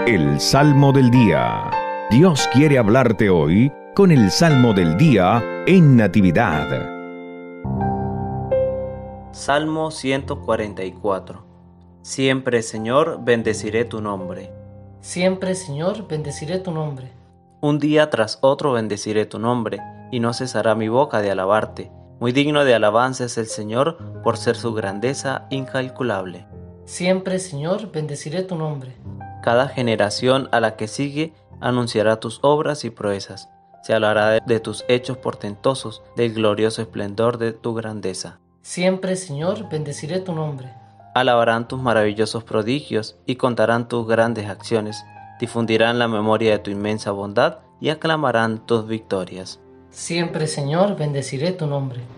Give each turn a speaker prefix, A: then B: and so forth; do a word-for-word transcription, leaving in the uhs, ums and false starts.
A: El Salmo del Día. Dios quiere hablarte hoy con el Salmo del Día en Natividad.
B: Salmo ciento cuarenta y cuatro. Siempre, Señor, bendeciré tu nombre.
C: Siempre, Señor, bendeciré tu nombre.
B: Un día tras otro bendeciré tu nombre, y no cesará mi boca de alabarte. Muy digno de alabanza es el Señor, por ser su grandeza incalculable.
C: Siempre, Señor, bendeciré tu nombre.
B: Cada generación a la que sigue anunciará tus obras y proezas. Se hablará de, de tus hechos portentosos, del glorioso esplendor de tu grandeza.
C: Siempre, Señor, bendeciré tu nombre.
B: Alabarán tus maravillosos prodigios y contarán tus grandes acciones. Difundirán la memoria de tu inmensa bondad y aclamarán tus victorias.
C: Siempre, Señor, bendeciré tu nombre.